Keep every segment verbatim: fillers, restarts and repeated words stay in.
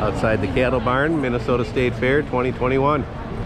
Outside the cattle barn, Minnesota State Fair twenty twenty-one.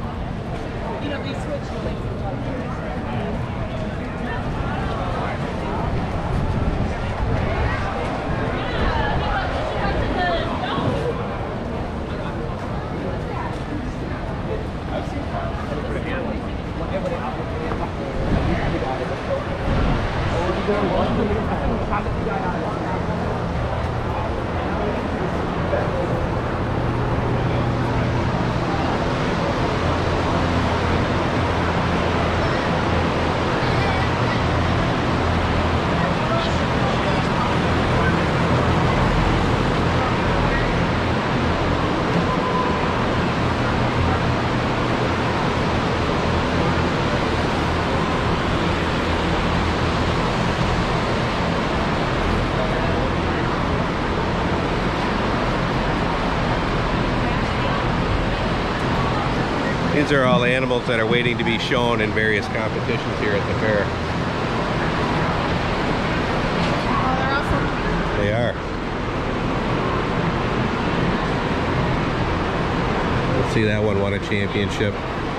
These are all animals that are waiting to be shown in various competitions here at the fair. Oh, they're awesome. They are. Let's see, that one won a championship.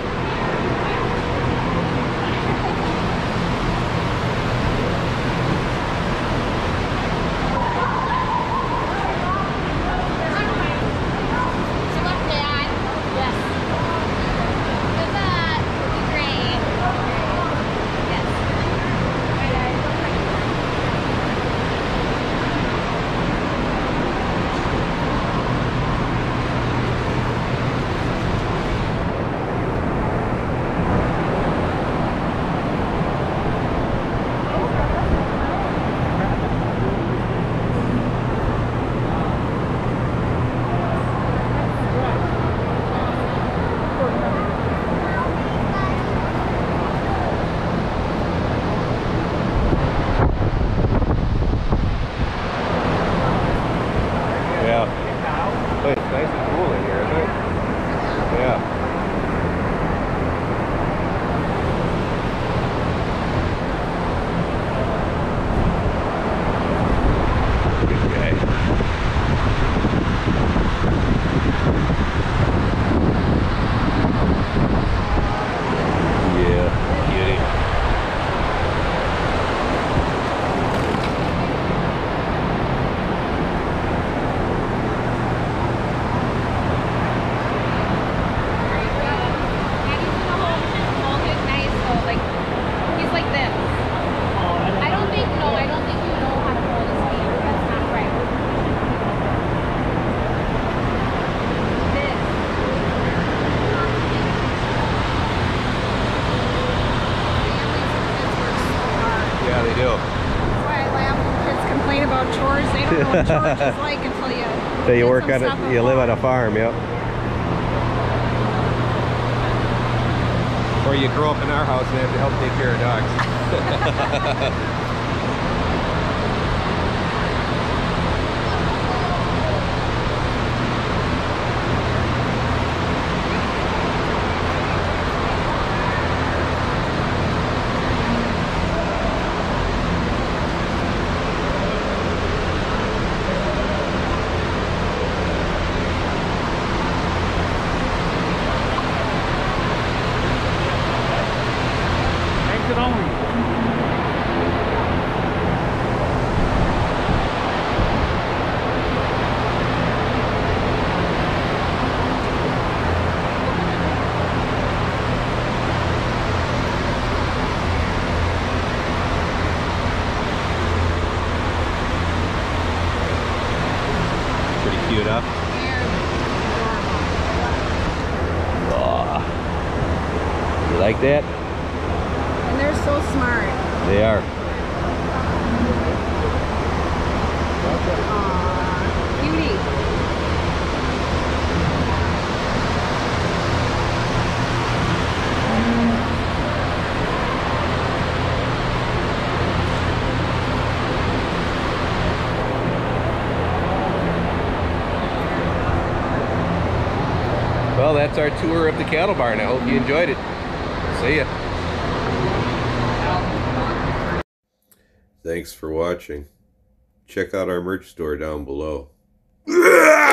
They do. That's why I laugh when kids complain about chores. They don't know what chores is like until you So you work on it, you live on a farm, yep. Or you grow up in our house and have to help take care of dogs. Cute up. Oh. You like that? And they're so smart. They are. Aww, cutie. Well, that's our tour of the cattle barn. I hope you enjoyed it. See ya. Thanks for watching. Check out our merch store down below.